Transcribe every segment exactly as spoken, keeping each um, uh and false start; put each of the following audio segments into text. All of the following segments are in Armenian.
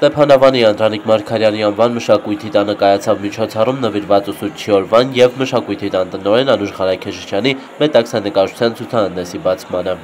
Ստեփանավանի Անդրանիկ Մարգարյանի անվան մշակույթի տանը կայացավ միջոցառում նվիրված ուսուցչի օրվան և մշակույթի տան տնօրեն Անուշ Ղարաքեշիշյանի մետաքսանեկարչության ցուցահանդեսի բացմանը։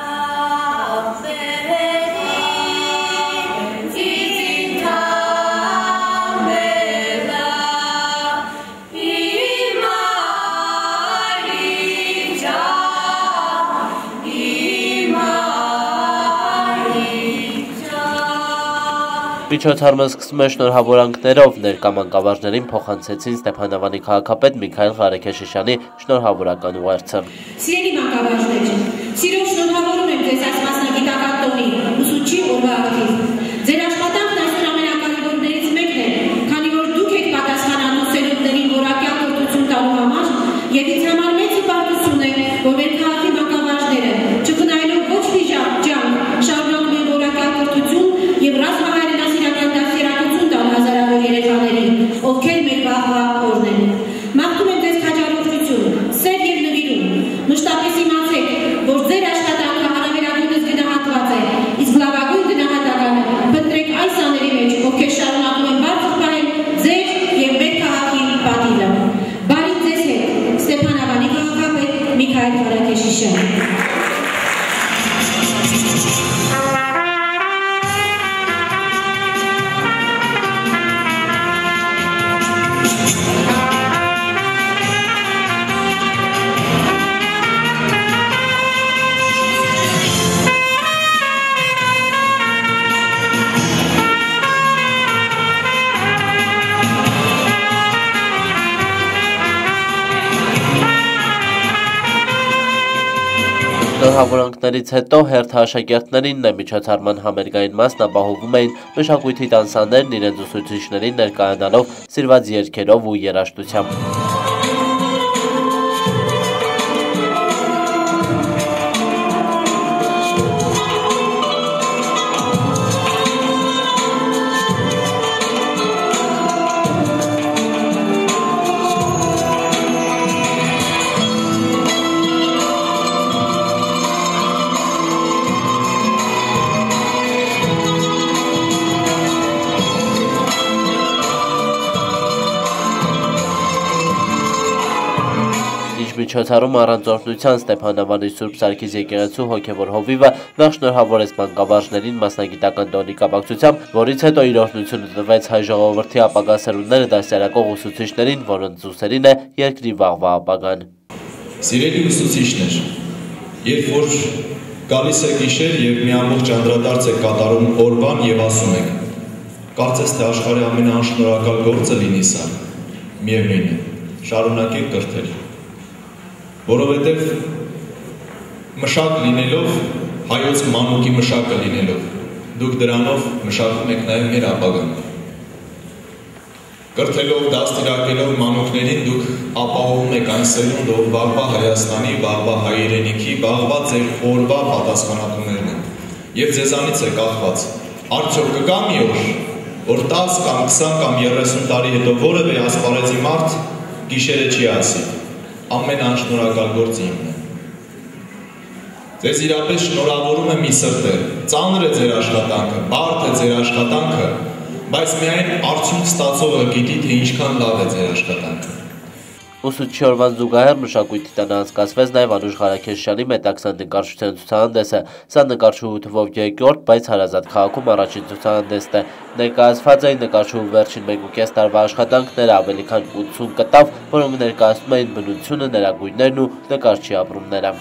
Միջոցառումը սկսում է շնորհավորանքներով, ներկա մանկավարժներին փոխանցեցին Ստեփանավանի քաղաքապետ Միքայել Ղարաքեշիշյանի շնորհավորական ուղերձը։ Սիրելի մանկավարժներ, սիրով շնորհավորում եմ ձեզ այս մասնագիտական տոնի ուսուցչի օրվա ակտիվ։ Ձեր աշխատանքն այսօր ամենակարևորներից մեկն է, քանի որ դուք եք պատասխանատու սերունդներին որակյալ կրթություն տալու համար, եւ ինձ համար մեծ հպարտություն է, որ մեր քաղաքի մանկավարժները, չխնայելով ոչ մի ջանք, շարունակում են որակյալ կրթություն եւ ռազմավարելասիրական դաստիարակություն տալ հազարավոր երեխաներին, ովքեր մեր վաղվա օրն են։ Մաղթում եմ ձեզ քաջալերություն, սեր եւ նվիրում։ Մշտապես իմացեք, որ ձեր աշխատանքը հարաբերակույնս գնահատված է, իսկ լավագույն գնահատականը փնտրեք այս աների մեջ, ովքեր շարունակում են բարձր պահել ձեր եւ մեր քաղաքի պատիվը։ Բարի ձեզ հետ, Ստեփանավանի քաղաքապետ Միքայել Ղարաքեշիշյան։ Շնորհավորանքներից հետո հերթ աշակերտներին է միջոցառման համերգային մասն ապահովում էին մշակույթի տանսաներն իրենց ուսուցիչներին ներկայանալով սիրված երգերով ու երաժշտությամբ։ Միջոցառում առանց օրհնության Ստեփանավանի Սուրբ Սարգիս եկեղեցու հոգևոր հովիվը նախ շնորհավորեց մանկավարժներին մասնագիտական տոնի կապակցությամբ, որից հետո իր օրհնությունը տվեց հայ ժողովրդի ապագա սերունդները դաստիարակող ուսուցիչներին, որոնց ուսերին է երկրի վաղվա ապագան։ Սիրելի ուսուցիչներ, երբ որ գալիս է գիշեր եւ մի ամբողջ անդրադարձ եք կատարում օրվան եւ ասում եք, կարծես թե աշխարհի ամենաանշնորհակալ գործը լինի սա, միևնույն է, շարունակեք կրթել։ Որովհետև մշակ լինելով, հայոց մանուկի մշակը լինելով, դուք դրանով մշակում եք նաև մեր ապագան։ Կրթելով, դաստիարակելով մանուկներին դուք ապահովում եք այն սերունդը, որ վաղվա Հայաստանի, վաղվա հայրենիքի, վաղվա ձեր օրվա պատասխանատուներն են։ Եվ ձեզանից է կախված, արդյոք կգա մի օր, որ տասը կամ քսան կամ երեսուն տարի հետո որևէ ասպարեզի մարդ գիշերը չի ասի։ Ամեն անշնորհակալ գործը իմն է։ Ձեզ իրապես շնորհավորում եմ մի սրտե, ծանր է ձեր աշխատանքը, բարդ է ձեր աշխատանքը, բայց միայն արդյունք ստացողը գիտի, թե ինչքան լավ է ձեր աշխատանքը։ Ուսուցչի օրվան զուգահեռ մշակույթի տանը անցկացվեց նաև Անուշ Ղարաքեշիշյանի մետաքսանեկարչության ցուցահանդեսը։ Սա նկարչուհու թվով երկրորդ, բայց հարազատ քաղաքում առաջին ցուցահանդեսն է։ Ներկայացված էին նկարչուհու վերջին մեկուկես տարվա աշխատանքները, ավելի քան ութսուն կտավ, որոնք ներկայացնում էին բնությունը, նրա գույներն ու նկարչի ապրումները։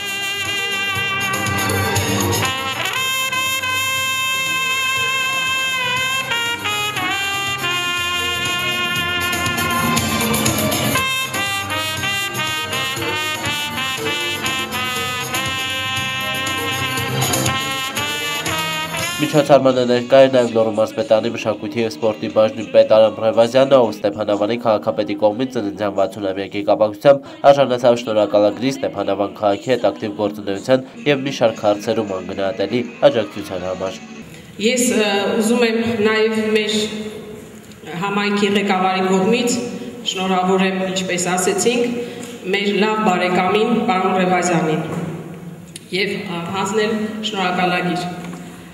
Միջոցառմանը ներկա էր նաև Լոռու մարզպետարանի մշակույթի և սպորտի բաժնի պետ Արամ Ռևազյանը, ով Ստեփանավանի քաղաքապետի կողմից ծննդյան վաթսունամյակի կապակցությամբ արժանացավ շնորհակալագրի Ստեփանավան քաղաքի հետ ակտիվ գործունեության և մի շարք հարցերում անգնահատելի աջակցության համար։ Ես ուզում եմ նաև մեր համայնքի ղեկավարի կողմից շնորհավորեմ, ինչպես ասեցինք, մեր լավ բարեկամին պարոն Ռևազյանին և հանձնել շնորհակալագիր։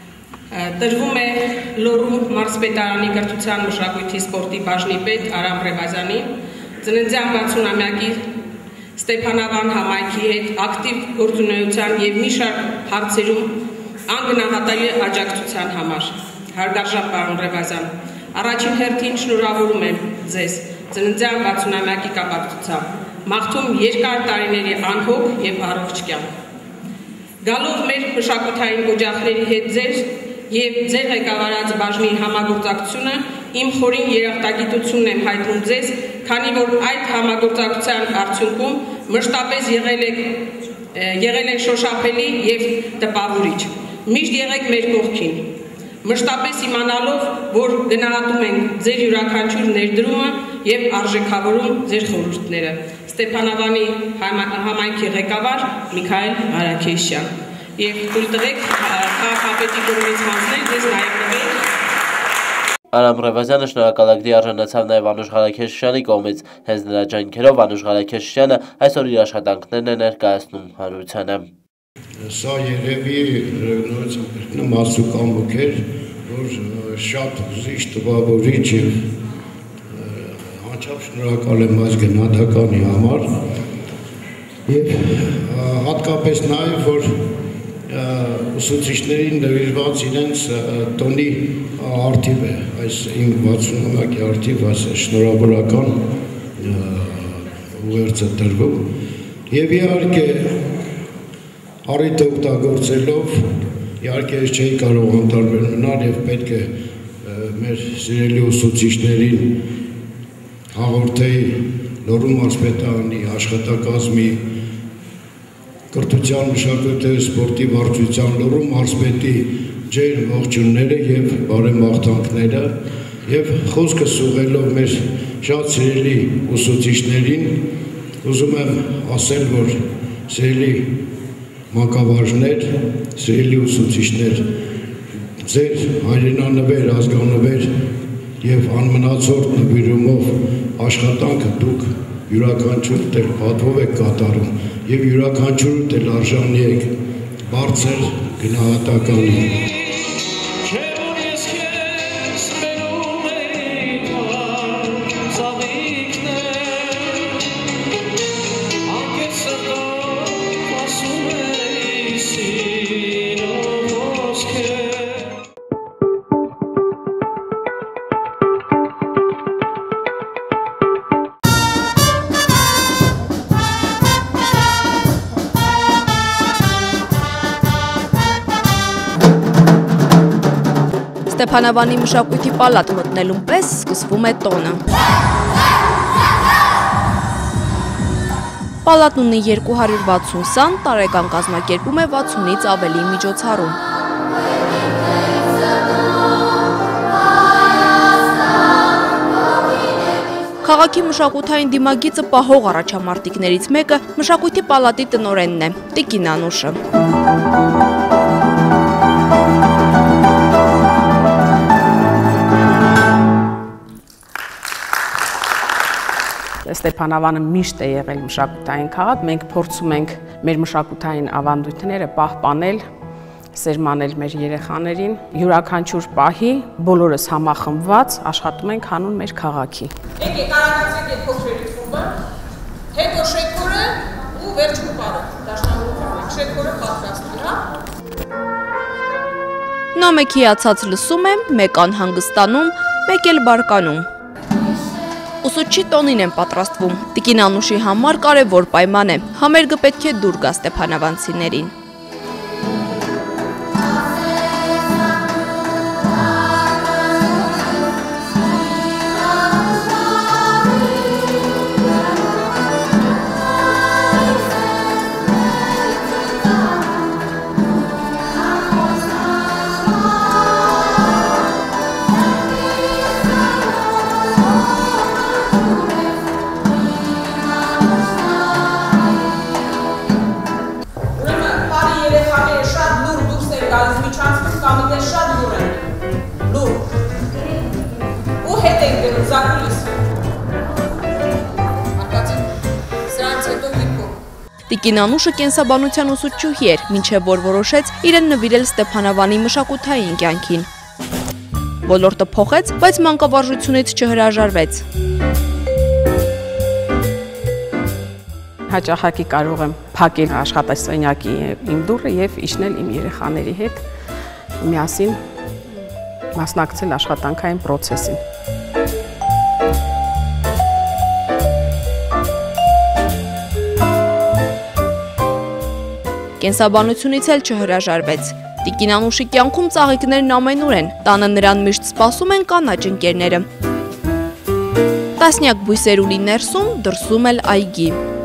Տրվում է Լոռու մարզպետարանի կրթության մշակույթի սպորտի բաժնի պետ Արամ Ռևազյանին ծննդյան վաթսունամյակի Ստեփանավան համայնքի հետ ակտիվ գործունեության և մի շարք հարցերում անգնահատելի աջակցության համար։ Հարգարժան պարոն Ռևազյան, առաջին հերթին շնորհավորում եմ ձեզ ծննդյան վաթսունամյակի կապակցությամբ, մաղթում երկար տարիների անհոգ և առողջ կյանք։ Գալով մեր մշակութային օջախների հետ ձեր և ձեր ղեկավարած բաժնի համագործակցությունը իմ խորին երախտագիտությունն եմ հայտնում ձեզ, քանի որ այդ համագործակցության արդյունքում մշտապես եղել եք եղել եք շոշափելի և տպավորիչ։ Միշտ եղեք մեր կողքին, մշտապես իմանալով, որ գնահատում ենք ձեր յուրաքանչյուր ներդրումը և արժեքավորում ձեր խորհուրդները։ Ստեփանավանի համայնքի ղեկավար Միքայել Արաքելյան և թույլ տվեք քաղաքապետի կողմից հանձնել ձեզ նաև նվեր։ Արամ Ռևազյանը շնորհակալագրի արժանացավ նաև Անուշ Ղարաքեշյանի կողմից, հենց նրա ջանքերով Անուշ Ղարաքեշյանը այսօր իր աշխատանքներն է ներկայացնում հանրությանը։ Սա երևի մասու կամուկ էր, որ շատ հուզիչ, տպավորիչ և անչափ շնորհակալ եմ այս գնահատականի համար և հատկապես նաև, որ ուսուցիչներին նվիրված իրենց տոնի արդիվ է, այս իմ վաթսունամյակի արդիվ, այս շնորհավորական ուղերձը տրվում և իհարկե առիթը օգտագործելով, իհարկե ես չէի կարող անտարբեր մնալ և պետք է մեր սիրելի ուսուցիչներին հաղորդեի Լոռու մարզպետարանի աշխատակազմի կրթության մշակույթի սպորտի վարչության Լոռու մարզպետի ջերմ ողջույնները և բարեմաղթանքները և խոսքս ուղղելով մեր շատ սիրելի ուսուցիչներին, ուզում եմ ասել, որ սիրելի մանկավարժներ, սիրելի ուսուցիչներ, ձեր հայրենանվեր, ազգանվեր և անմնացորդ նվիրումով աշխատանքը դուք յուրաքանչյուր դել պատվով եք կատարում և յուրաքանչյուր դել արժանի եք բարձր գնահատականի։ Ստեփանավանի մշակույթի պալատ մտնելուն պես սկսվում է տոնը։ Պալատն ունի երկու հարյուր վաթսուն սան, տարեկան կազմակերպում է վաթսունից ավելի միջոցառում։ Քաղաքի մշակութային դիմագիծը պահող առաջամարտիկներից մեկը մշակույթի պալատի տնօրենն է, Տիկին Անուշը։ Ստեփանավանը միշտ է եղել մշակութային քաղաք, մենք փորձում ենք մեր մշակութային ավանդույթները պահպանել, սերմանել մեր երեխաներին, յուրաքանչյուր պահի բոլորս համախմբված աշխատում ենք հանուն մեր քաղաքի։ Եկեք արագացրեք այդ փոքրերի խումբը, հետո շեքորը ու վերջում պարը, դաշնամուրը, շեքորը պատրաստի, հա։ Նա մեկ հիացած լսում է, մեկ անհանգստանում, մեկ էլ բարկանում։ Ուսուցչի տոնին են պատրաստվում, Տիկին Անուշի համար կարևոր պայման է, համերգը պետք է դուր գա ստեփանավանցիներին։ Տիկին Անուշը կենսաբանության ուսուցչուհի էր, մինչև որ որոշեց իրեն նվիրել Ստեփանավանի մշակութային կյանքին։ Ոլորտը փոխեց, բայց մանկավարժությունից չհրաժարվեց։ Հաճախակի կարող եմ փակել աշխատասենյակի իմ դուռը եւ իջնել իմ երեխաների հետ միասին մասնակցել աշխատանքային process-ին։ Կենսաբանությունից էլ չհրաժարվեց։ Տիկին Անուշի կյանքում ծաղիկներն ամենուր են, տանը նրան միշտ սպասում են կանաչ ընկերները։ Տասնյակ բույսեր ունի ներսում, դրսում էլ այգի։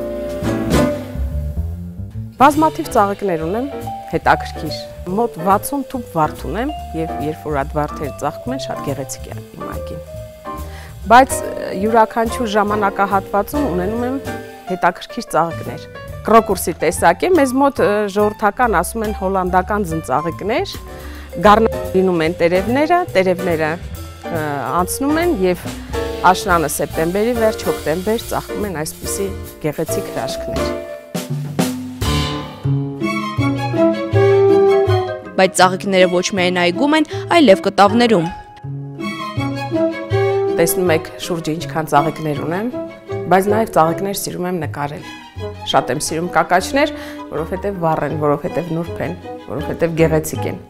Բազմաթիվ ծաղիկներ ունեմ, հետաքրքիր։ Մոտ վաթսուն թուփ վարդ ունեմ եւ երբ որ այդ վարդերը ծաղկում են, շատ գեղեցիկ է իմ այգին։ Բայց յուրաքանչյուր ժամանակահատվածում ունենում եմ հետաքրքիր ծաղիկներ։ Կրոկուրսի տեսակ է, մեզ մոտ ժողովրդական ասում են հոլանդական ձնծաղիկներ, գարնանում են տերևները, տերևները անցնում են եւ աշնանը սեպտեմբերի վերջ, հոկտեմբեր ծաղկում են այսպիսի գեղեցիկ հրաշքներ։ Բայց ծաղիկները ոչ միայն այգում են, այլև կտավներում։ Տեսնում եք շուրջը ինչքան ծաղիկներ ունեմ, բայց նաեւ ծաղիկներ սիրում եմ նկարել։ Շատ եմ սիրում կակաչներ, որովհետև վառ են, որովհետև նուրբ են, որովհետև գեղեցիկ են։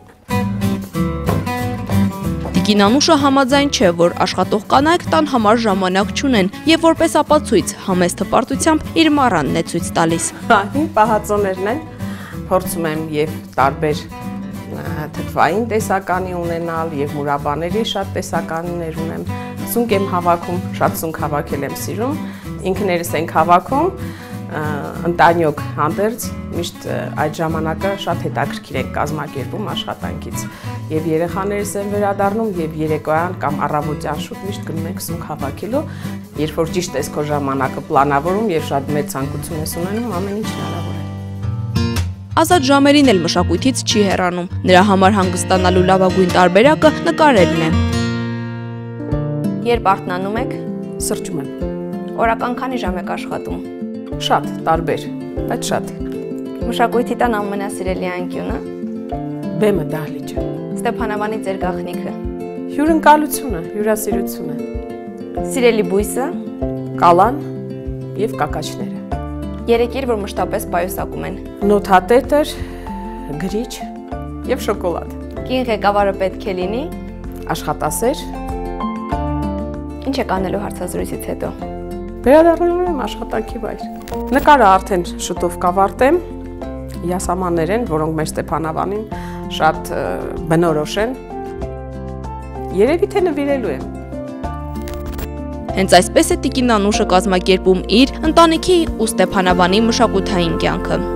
Տիկին Անուշը համաձայն չէ, որ աշխատող կանայք տան համար ժամանակ չունեն եւ որպես ապացույց համեստ հպարտությամբ իր մառանն է ցույց տալիս։ Իմ պահածոներն են, փորձում եմ եւ տարբեր թթվային տեսականի ունենալ եւ մուրաբաների շատ տեսականներ ունեմ։ Սունկ եմ հավաքում, շատ սունկ հավաքել եմ սիրում, ինքներս ենք հավաքում, ընտանյոք հանդերձ միշտ այդ ժամանակը շատ հետաքրքիր ենք կազմակերպում աշխատանքից եւ երեխաներս են վերադառնում եւ երեկոյան կամ առավոտյան շուտ միշտ գնում ենք սունկ հավաքելու, երբ որ ճիշտ ես քո ժամանակը պլանավորում եւ շատ մեծ ցանկություն ես ունենում, ամեն ինչ հնարավոր է։ Ազատ ժամերին էլ մշակույթից չի հեռանում։ Նրա համար հանգստանալու լավագույն տարբերակը նկարելն է։ Երբ արթնանում եք, Սրճում եմ։ օրական քանի ժամ եք աշխատում։ Շատ, տարբեր, բայց շատ։ Մշակույթի տան ամենասիրելի անկյունը։ Բեմը, դահլիճը։ Ստեփանավանի ձեր գաղտնիքը։ Հյուրընկալությունը, հյուրասիրությունը։ Սիրելի բույսը։ Կալան եւ կակաչները։ Երեկիր, որ մշտապես պայուսակում են։ Նոթատետր, գրիչ եւ շոկոլադ։ Կին ղեկավարը պետք է լինի։ Աշխատասեր։ Ինչ եք անելու հարցազրույցից հետո։ Վերադառնում եմ աշխատանքի վայր։ Նկարը արդեն շուտով կավարտեմ։ Յասամաններ են, որոնք մեր Ստեփանավանին շատ բնորոշ են։ Երևի թե նվիրելու եմ։ Հենց այսպես է Տիկին Անուշը կազմակերպում իր ընտանիքի ու Ստեփանավանի մշակութային կյանքը։